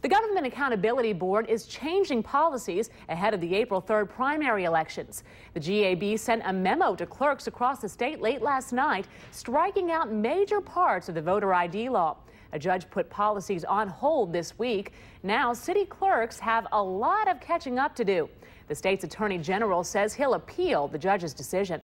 The Government Accountability Board is changing policies ahead of the April 3rd primary elections. The GAB sent a memo to clerks across the state late last night, striking out major parts of the voter ID law. A judge put policies on hold this week. Now, city clerks have a lot of catching up to do. The state's attorney general says he'll appeal the judge's decision.